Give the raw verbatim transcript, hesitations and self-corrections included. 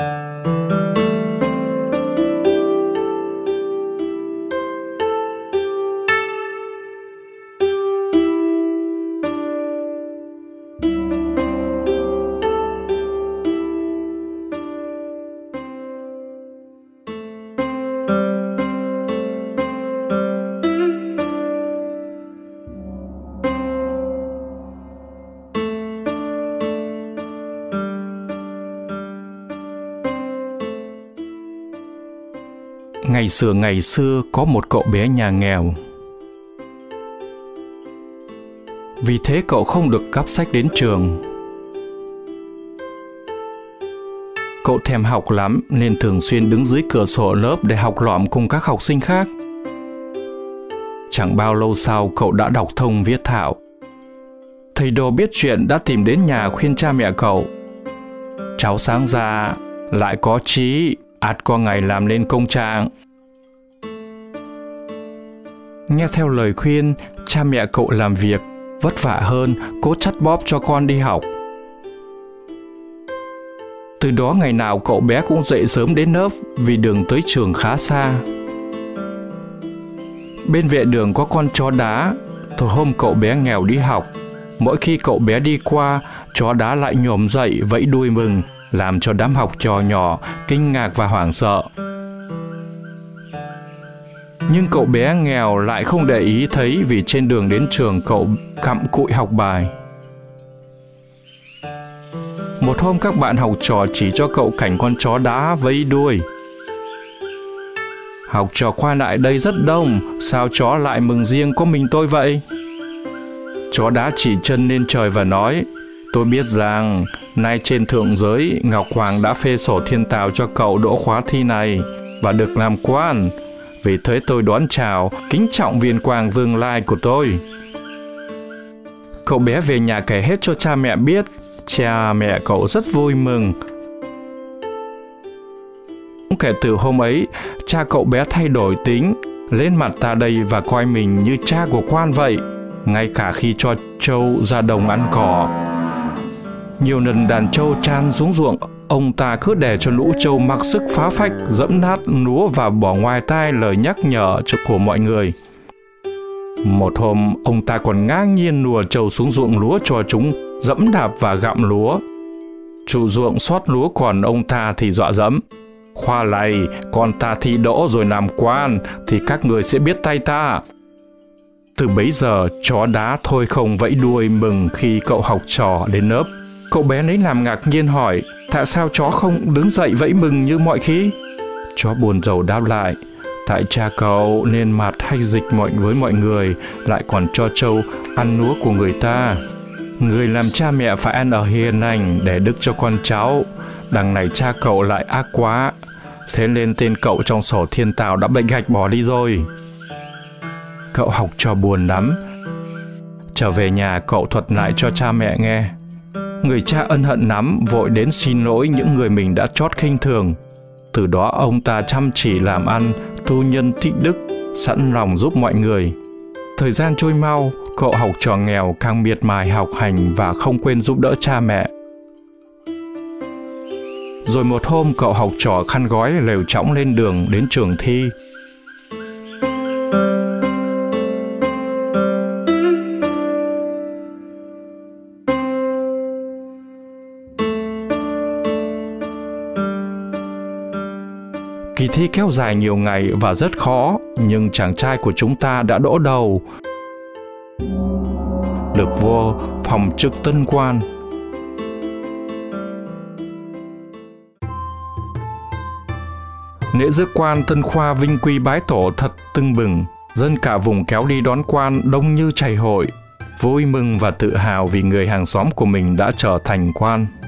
Ngày xưa ngày xưa có một cậu bé nhà nghèo. Vì thế cậu không được cắp sách đến trường. Cậu thèm học lắm nên thường xuyên đứng dưới cửa sổ lớp để học lỏm cùng các học sinh khác. Chẳng bao lâu sau cậu đã đọc thông viết thạo. Thầy đồ biết chuyện đã tìm đến nhà khuyên cha mẹ cậu. Cháu sáng ra lại có trí, ắt có ngày làm nên công trạng. Nghe theo lời khuyên, cha mẹ cậu làm việc vất vả hơn, cố chắt bóp cho con đi học. Từ đó ngày nào cậu bé cũng dậy sớm đến lớp vì đường tới trường khá xa. Bên vệ đường có con chó đá. Thôi hôm cậu bé nghèo đi học, mỗi khi cậu bé đi qua, chó đá lại nhổm dậy vẫy đuôi mừng, làm cho đám học trò nhỏ kinh ngạc và hoảng sợ. Nhưng cậu bé nghèo lại không để ý thấy vì trên đường đến trường cậu cặm cụi học bài. Một hôm các bạn học trò chỉ cho cậu cảnh con chó đá vẫy đuôi. Học trò qua lại đây rất đông, sao chó lại mừng riêng có mình tôi vậy? Chó đá chỉ chân lên trời và nói, tôi biết rằng nay trên thượng giới Ngọc Hoàng đã phê sổ thiên tào cho cậu đỗ khóa thi này và được làm quan. Vì thế tôi đón chào, kính trọng viên quang tương lai của tôi. Cậu bé về nhà kể hết cho cha mẹ biết. Cha mẹ cậu rất vui mừng. Kể từ hôm ấy, cha cậu bé thay đổi tính, lên mặt ta đây và coi mình như cha của quan vậy, ngay cả khi cho trâu ra đồng ăn cỏ. Nhiều lần đàn trâu tràn xuống ruộng, ông ta cứ để cho lũ trâu mặc sức phá phách, dẫm nát lúa và bỏ ngoài tai lời nhắc nhở của mọi người. Một hôm, ông ta còn ngang nhiên lùa trâu xuống ruộng lúa cho chúng dẫm đạp và gặm lúa. Chủ ruộng xót lúa còn ông ta thì dọa dẫm. Khoa lầy, con ta thi đỗ rồi làm quan, thì các người sẽ biết tay ta. Từ bấy giờ, chó đá thôi không vẫy đuôi mừng khi cậu học trò đến lớp. Cậu bé lấy làm ngạc nhiên hỏi, tại sao chó không đứng dậy vẫy mừng như mọi khi? Chó buồn rầu đáp lại, tại cha cậu nên mặt hay dịch mọi với mọi người, lại còn cho trâu ăn lúa của người ta. Người làm cha mẹ phải ăn ở hiền lành để đức cho con cháu. Đằng này cha cậu lại ác quá, thế nên tên cậu trong sổ thiên tào đã bị gạch bỏ đi rồi. Cậu học trò buồn lắm. Trở về nhà cậu thuật lại cho cha mẹ nghe. Người cha ân hận lắm, vội đến xin lỗi những người mình đã trót khinh thường. Từ đó ông ta chăm chỉ làm ăn, tu nhân tích đức, sẵn lòng giúp mọi người. Thời gian trôi mau, cậu học trò nghèo càng miệt mài học hành và không quên giúp đỡ cha mẹ. Rồi một hôm cậu học trò khăn gói lều chõng lên đường đến trường thi. Kỳ thi kéo dài nhiều ngày và rất khó, nhưng chàng trai của chúng ta đã đỗ đầu, được vua phòng chức tân quan. Lễ rước quan tân khoa vinh quy bái tổ thật tưng bừng, dân cả vùng kéo đi đón quan đông như chảy hội, vui mừng và tự hào vì người hàng xóm của mình đã trở thành quan.